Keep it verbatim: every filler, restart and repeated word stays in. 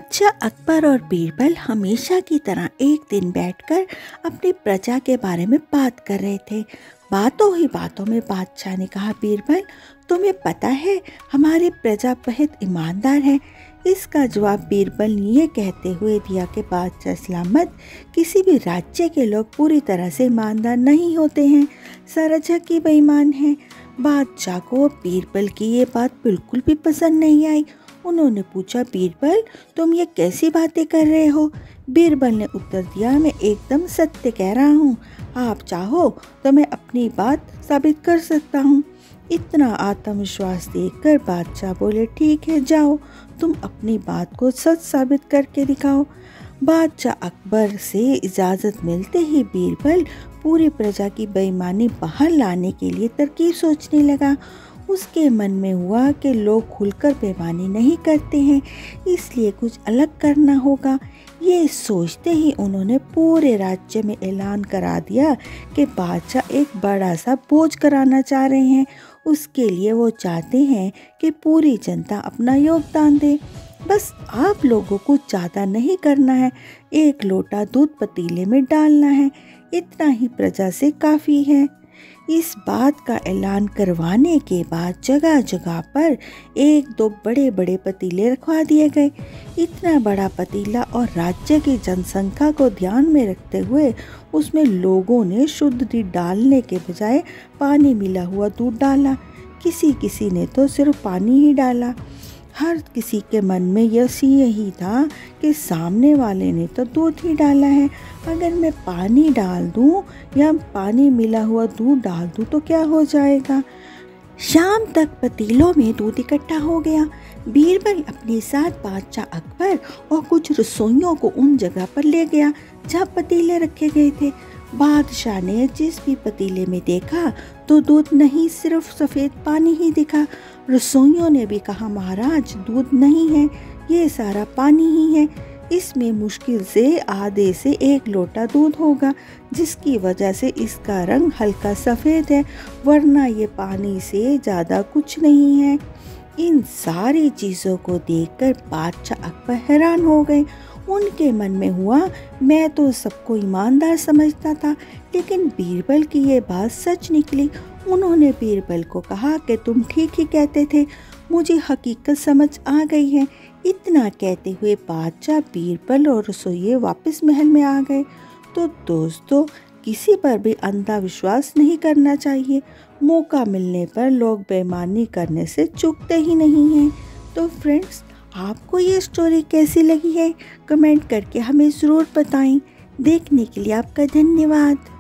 बादशाह अकबर और बीरबल हमेशा की तरह एक दिन बैठकर अपनी प्रजा के बारे में बात कर रहे थे। बातों ही बातों में बादशाह ने कहा, बीरबल तुम्हें पता है हमारी प्रजा बहुत ईमानदार है। इसका जवाब बीरबल ने ये कहते हुए दिया कि बादशाह सलामत, किसी भी राज्य के लोग पूरी तरह से ईमानदार नहीं होते हैं, सरजह की बेईमान है। बादशाह को बीरबल की ये बात बिल्कुल भी पसंद नहीं आई। उन्होंने पूछा, बीरबल तुम ये कैसी बातें कर रहे हो? बीरबल ने उत्तर दिया, मैं एकदम सत्य कह रहा हूँ। आप चाहो तो मैं अपनी बात साबित कर सकता हूँ। इतना आत्मविश्वास देखकर बादशाह बोले, ठीक है, जाओ तुम अपनी बात को सच साबित करके दिखाओ। बादशाह अकबर से इजाज़त मिलते ही बीरबल पूरी प्रजा की बेईमानी बाहर लाने के लिए तरकीब सोचने लगा। उसके मन में हुआ कि लोग खुलकर बेईमानी नहीं करते हैं, इसलिए कुछ अलग करना होगा। ये सोचते ही उन्होंने पूरे राज्य में ऐलान करा दिया कि बादशाह एक बड़ा सा भोज कराना चाह रहे हैं। उसके लिए वो चाहते हैं कि पूरी जनता अपना योगदान दे। बस आप लोगों को ज़्यादा नहीं करना है, एक लोटा दूध पतीले में डालना है, इतना ही प्रजा से काफ़ी है। इस बात का ऐलान करवाने के बाद जगह जगह पर एक दो बड़े बड़े पतीले रखवा दिए गए। इतना बड़ा पतीला और राज्य की जनसंख्या को ध्यान में रखते हुए उसमें लोगों ने शुद्ध दूध डालने के बजाय पानी मिला हुआ दूध डाला। किसी किसी ने तो सिर्फ पानी ही डाला। हर किसी के मन में यह सी यही था कि सामने वाले ने तो दूध ही डाला है, अगर मैं पानी डाल दूं या पानी मिला हुआ दूध डाल दूं तो क्या हो जाएगा। शाम तक पतीलों में दूध इकट्ठा हो गया। बीरबल अपने साथ बादशाह अकबर और कुछ रसोइयों को उन जगह पर ले गया जहाँ पतीले रखे गए थे। बादशाह ने जिस भी पतीले में देखा तो दूध नहीं, सिर्फ सफ़ेद पानी ही दिखा। रसोइयों ने भी कहा, महाराज दूध नहीं है, ये सारा पानी ही है, इसमें मुश्किल से आधे से एक लोटा दूध होगा, जिसकी वजह से इसका रंग हल्का सफ़ेद है, वरना ये पानी से ज़्यादा कुछ नहीं है। इन सारी चीज़ों को देखकर बादशाह अकबर हैरान हो गए। उनके मन में हुआ, मैं तो सबको ईमानदार समझता था, लेकिन बीरबल की ये बात सच निकली। उन्होंने बीरबल को कहा कि तुम ठीक ही कहते थे, मुझे हकीकत समझ आ गई है। इतना कहते हुए बादशाह, बीरबल और रसोइये वापस महल में आ गए। तो दोस्तों, किसी पर भी अंधा विश्वास नहीं करना चाहिए। मौका मिलने पर लोग बेईमानी करने से चूकते ही नहीं हैं। तो फ्रेंड्स, आपको ये स्टोरी कैसी लगी है, कमेंट करके हमें ज़रूर बताएं। देखने के लिए आपका धन्यवाद।